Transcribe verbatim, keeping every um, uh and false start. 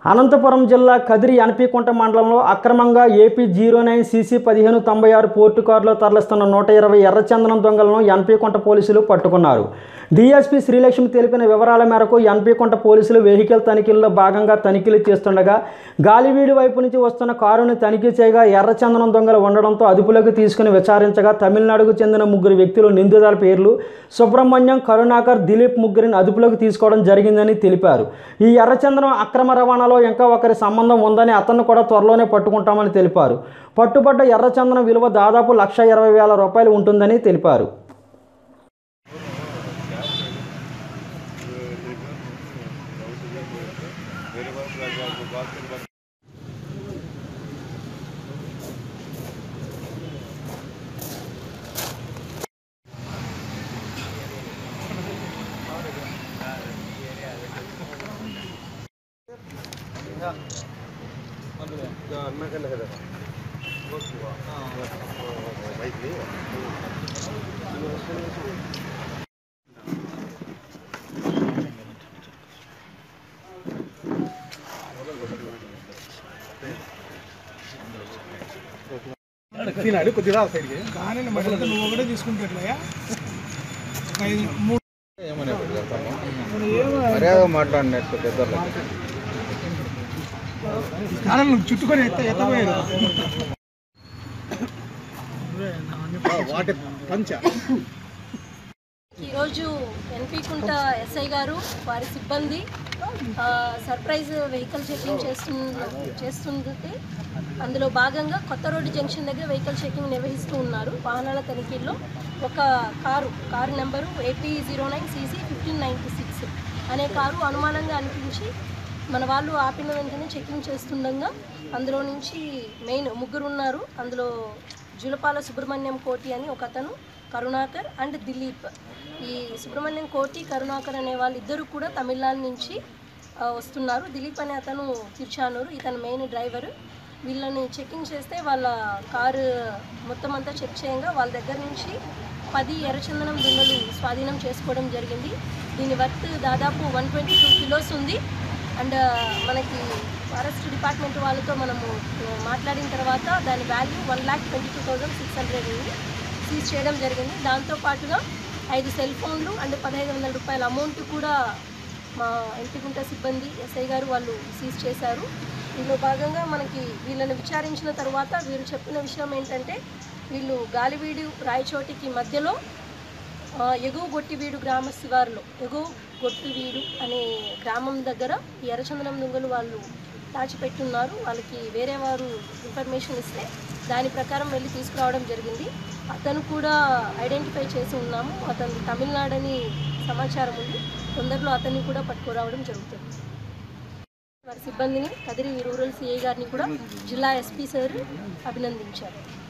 అనంతపురం జిల్లా కదిరి ఎన్పీకుంట మండలంలో అక్రమంగా ఏపీ జీరో నైన్ సీసీ పదిహేను తొంభై ఆరు పోర్టు కారులో తరలిస్తున్న నూట ఇరవై ఎర్రచందనం దొంగలను ఎన్పీకుంట పోలీసులు పట్టుకున్నారు. డీఎస్పీ శ్రీలక్ష్మి తెలిపిన వివరాల మేరకు ఎన్పీకుంట పోలీసులు వెహికల్ తనిఖీల్లో భాగంగా తనిఖీలు చేస్తుండగా గాలివీడు వైపు నుంచి వస్తున్న కారును తనిఖీ చేయగా ఎర్రచందనం దొంగలు ఉండడంతో అదుపులోకి తీసుకుని విచారించగా తమిళనాడుకు చెందిన ముగ్గురు వ్యక్తులు నిందితుల పేర్లు సుబ్రహ్మణ్యం, కరుణాకర్, దిలీప్ ముగ్గురిని అదుపులోకి తీసుకోవడం జరిగిందని తెలిపారు. ఈ ఎర్రచందనం అక్రమ రవాణాలో ఇంకా ఒకరి సంబంధం ఉందని అతన్ని కూడా త్వరలోనే పట్టుకుంటామని తెలిపారు. పట్టుబడ్డ ఎర్రచందనం విలువ దాదాపు లక్ష ఇరవై వేల రూపాయలు ఉంటుందని తెలిపారు. కొద్దిగా సైడ్కి కానీ నువ్వు ఒకటే తీసుకుంటాట్లయా మాట్లాడినట్టు పెద్దలు చుట్టుకొని ఎత్త ఎత్తపోయారు వాటి పంచ. ఈరోజు ఎన్పీకుంట ఎస్ఐ గారు వారి సిబ్బంది సర్ప్రైజ్ వెహికల్ చెకింగ్ చేస్తు చేస్తుంటే అందులో భాగంగా కొత్త రోడ్డు జంక్షన్ దగ్గర వెహికల్ చెకింగ్ నిర్వహిస్తూ ఉన్నారు. వాహనాల తనిఖీల్లో ఒక car car number AP zero nine CC fifteen ninety six అనే కారు అనుమానంగా అనిపించి మన వాళ్ళు ఆపిన వెంటనే చెకింగ్ చేస్తుండగా అందులో నుంచి మెయిన్ ముగ్గురు ఉన్నారు. అందులో జులపాల సుబ్రహ్మణ్యం కోటి అని ఒక అతను, కరుణాకర్ అండ్ దిలీప్. ఈ సుబ్రహ్మణ్యం కోటి, కరుణాకర్ అనే వాళ్ళిద్దరూ కూడా తమిళనాడు నుంచి వస్తున్నారు. దిలీప్ అనే అతను తిరుచానూరు, ఇతను మెయిన్ డ్రైవరు. వీళ్ళని చెకింగ్ చేస్తే వాళ్ళ కారు మొత్తం అంతా చెక్ చేయంగా వాళ్ళ దగ్గర నుంచి పది ఎర్రచందనం దుంగలు స్వాధీనం చేసుకోవడం జరిగింది. దీని వర్త్ దాదాపు వన్ ట్వంటీ టూ కిలోస్ ఉంది. అండ్ మనకి ఫారెస్ట్ డిపార్ట్మెంట్ వాళ్ళతో మనము మాట్లాడిన తర్వాత దాని value one lakh twenty two thousand six hundred ఉంది సీజ్ చేయడం జరిగింది. దాంతోపాటుగా ఐదు సెల్ ఫోన్లు అండ్ పదహైదు వందల రూపాయల అమౌంట్ కూడా మా ఎన్పీకుంట సిబ్బంది ఎస్ఐ గారు వాళ్ళు సీజ్ చేశారు. దీనిలో భాగంగా మనకి వీళ్ళని విచారించిన తర్వాత వీరు చెప్పిన విషయం ఏంటంటే వీళ్ళు గాలివీడు రాయచోటికి మధ్యలో ఎగువ గొట్టివీడు గ్రామ శివారులో ఎగువ గొట్టివీడు అనే గ్రామం దగ్గర ఈ ఎర్రచందనం దొంగలు వాళ్ళు దాచిపెట్టున్నారు. వాళ్ళకి వేరే వారు ఇన్ఫర్మేషన్ ఇస్తే దాని ప్రకారం వెళ్ళి తీసుకురావడం జరిగింది. అతను కూడా ఐడెంటిఫై చేసి ఉన్నాము. అతను తమిళనాడు అని సమాచారం ఉంది. తొందరలో అతన్ని కూడా పట్టుకురావడం జరుగుతుంది. వారి సిబ్బందిని కదిరి రూరల్ సిఐ గారిని కూడా జిల్లా ఎస్పీ సార్ అభినందించారు.